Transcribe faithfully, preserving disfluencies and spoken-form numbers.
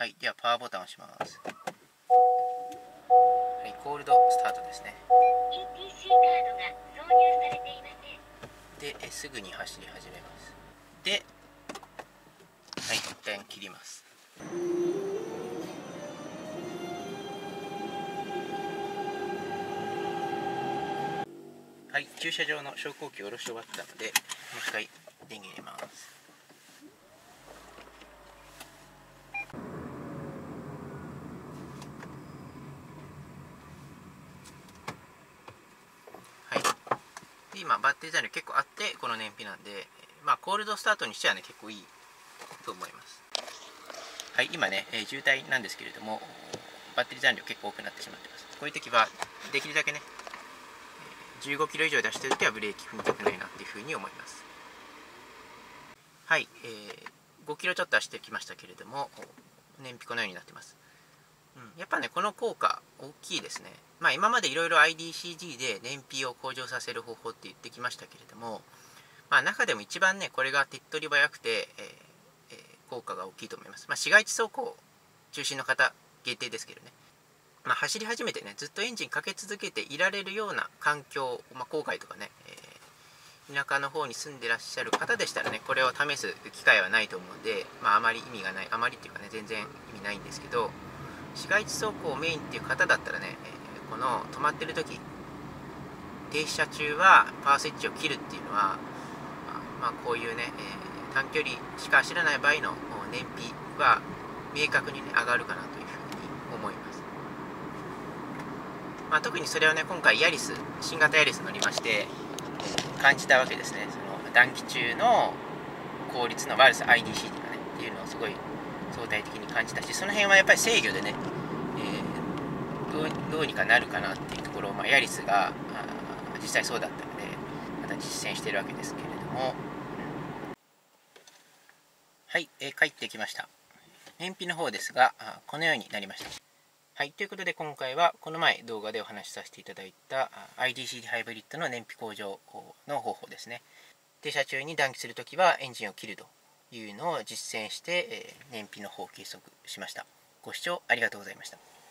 はい、ではパワーボタンを押します。はい、コールドスタートですね。 イーティーシー カードが挿入されていません。 で、えすぐに走り始めます。で、はい、一旦切ります。はい、駐車場の昇降機を下ろし終わったので、もう一回電源入れます。はい、で今バッテリー残量結構あってこの燃費なんで、まあコールドスタートにしてはね結構いいと思います。はい、今ね、えー、渋滞なんですけれども、バッテリー残量結構多くなってしまってます。こういう時はできるだけね、じゅうごキロ以上出してる時はブレーキ踏みたくないなっていうふうに思います。はい、えー、ごキロちょっと走ってきましたけれども、燃費このようになってます。うん、やっぱね、この効果大きいですね。まあ今までいろいろ アイディーシージー で燃費を向上させる方法って言ってきましたけれども、まあ中でも一番ね、これが手っ取り早くて、えーえー、効果が大きいと思います。まあ市街地走行中心の方限定ですけどね。まあ走り始めてね、ずっとエンジンかけ続けていられるような環境、まあ郊外とかね、えー田舎の方に住んでらっしゃる方でしたらね、これを試す機会はないと思うんで、まあ、あまり意味がない、あまりっていうかね、全然意味ないんですけど、市街地走行をメインっていう方だったらね、えー、この止まってる時、停車中はパワースイッチを切るっていうのは、まあ、こういうね、えー、短距離しか走らない場合の燃費は明確に、ね、上がるかなというふうに思います。まあ、特にそれはね、今回ヤリス、新型ヤリス乗りまして、感じたわけですね。その暖気中の効率の悪さ アイディーシー とかねっていうのをすごい相対的に感じたし、その辺はやっぱり制御でね、えー、ど, うどうにかなるかなっていうところを、まあ、ヤリスが実際そうだったのでまた実践してるわけですけれども、はい、えー、帰ってきました。燃費の方ですがこのようになりました。はい、ということで今回はこの前動画でお話しさせていただいた アイディーシー ハイブリッドの燃費向上の方法ですね。停車中に暖気するときはエンジンを切るというのを実践して、えー、燃費の方を計測しました。ご視聴ありがとうございました。